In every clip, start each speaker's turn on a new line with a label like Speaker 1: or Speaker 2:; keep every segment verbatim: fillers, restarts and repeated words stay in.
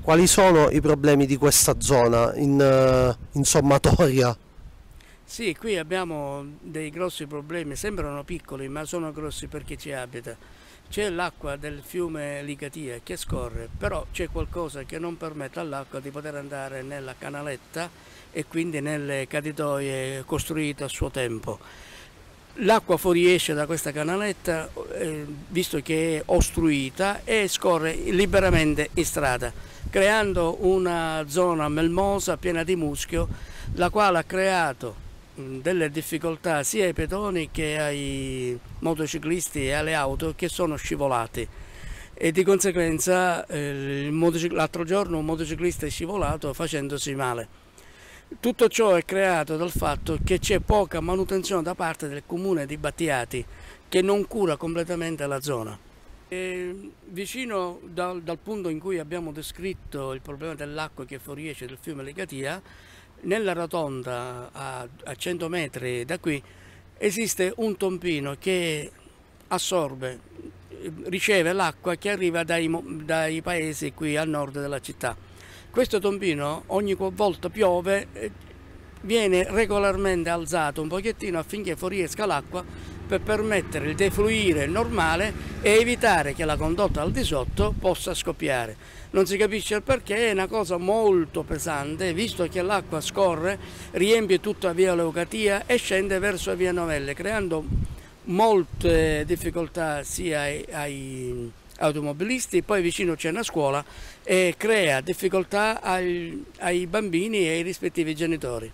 Speaker 1: quali sono i problemi di questa zona in, eh, in sommatoria?
Speaker 2: Sì, qui abbiamo dei grossi problemi, sembrano piccoli ma sono grossi per chi ci abita. C'è l'acqua del fiume Licatia che scorre, però c'è qualcosa che non permette all'acqua di poter andare nella canaletta e quindi nelle caditoie costruite a suo tempo. L'acqua fuoriesce da questa canaletta, eh, visto che è ostruita, e scorre liberamente in strada, creando una zona melmosa piena di muschio, la quale ha creato delle difficoltà sia ai pedoni che ai motociclisti e alle auto che sono scivolati, e di conseguenza eh, l'altro giorno un motociclista è scivolato facendosi male. Tutto ciò è creato dal fatto che c'è poca manutenzione da parte del comune di Battiati, che non cura completamente la zona. E vicino dal, dal punto in cui abbiamo descritto il problema dell'acqua che fuoriesce del fiume Licatia, nella rotonda a, a cento metri da qui esiste un tombino che assorbe, riceve l'acqua che arriva dai, dai paesi qui al nord della città. Questo tombino ogni volta piove viene regolarmente alzato un pochettino affinché fuoriesca l'acqua per permettere il defluire normale e evitare che la condotta al di sotto possa scoppiare. Non si capisce il perché, è una cosa molto pesante, visto che l'acqua scorre, riempie tutta via Leucatia e scende verso via Novelle, creando molte difficoltà sia ai, ai automobilisti, poi vicino c'è una scuola e crea difficoltà ai, ai bambini e ai rispettivi genitori.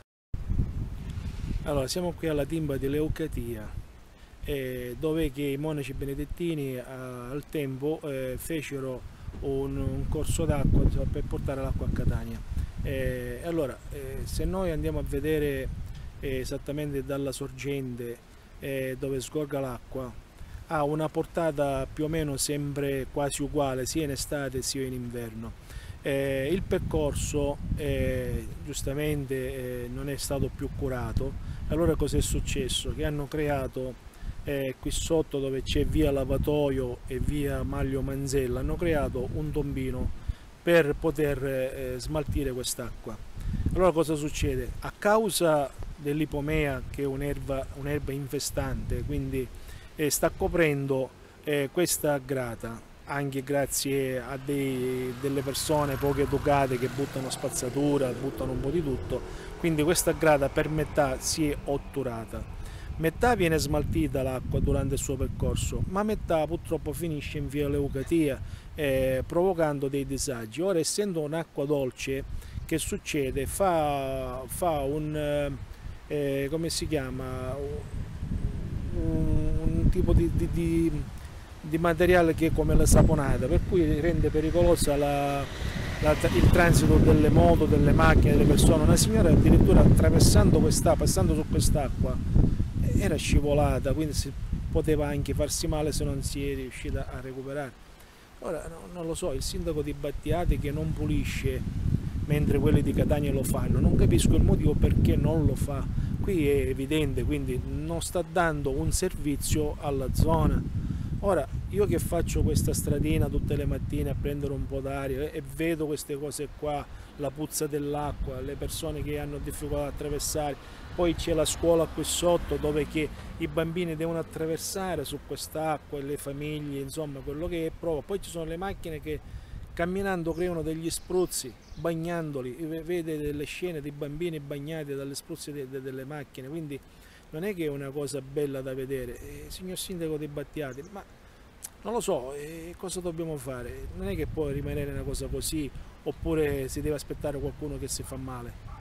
Speaker 3: Allora, siamo qui alla Timba di Leucatia, eh, dove che i monaci benedettini eh, al tempo eh, fecero un, un corso d'acqua per portare l'acqua a Catania. Eh, allora, eh, se noi andiamo a vedere eh, esattamente dalla sorgente eh, dove sgorga l'acqua, ha una portata più o meno sempre quasi uguale sia in estate sia in inverno. Eh, il percorso eh, giustamente eh, non è stato più curato. Allora cosa è successo? Che hanno creato eh, qui sotto, dove c'è via Lavatoio e via Maglio Manzella, hanno creato un tombino per poter eh, smaltire quest'acqua. Allora cosa succede? A causa dell'ipomea, che è un'erba un'erba infestante, quindi eh, sta coprendo eh, questa grata, anche grazie a dei, delle persone poco educate che buttano spazzatura, buttano un po' di tutto, quindi questa grata per metà si è otturata. Metà viene smaltita l'acqua durante il suo percorso, ma metà purtroppo finisce in via Leucatia eh, provocando dei disagi. Ora, essendo un'acqua dolce, che succede? Fa, fa un, eh, come si chiama? Un, un tipo di, di, di, di materiale che è come la saponata, per cui rende pericolosa la, la, il transito delle moto, delle macchine, delle persone. Una signora addirittura attraversando questa, passando su quest'acqua, era scivolata, quindi si poteva anche farsi male se non si è riuscita a recuperare. Ora no, non lo so, il sindaco di Battiati che non pulisce mentre quelli di Catania lo fanno, non capisco il motivo perché non lo fa. Qui è evidente, quindi non sta dando un servizio alla zona. Ora, io che faccio questa stradina tutte le mattine a prendere un po' d'aria e vedo queste cose qua, la puzza dell'acqua, le persone che hanno difficoltà ad attraversare, poi c'è la scuola qui sotto dove che i bambini devono attraversare su quest'acqua e le famiglie, insomma quello che è prova. Poi ci sono le macchine che camminando creano degli spruzzi, bagnandoli, vede delle scene di bambini bagnati dalle spruzzi de de delle macchine, quindi non è che è una cosa bella da vedere. Eh, signor sindaco di Battiati, ma non lo so, eh, cosa dobbiamo fare? Non è che può rimanere una cosa così, oppure si deve aspettare qualcuno che si fa male.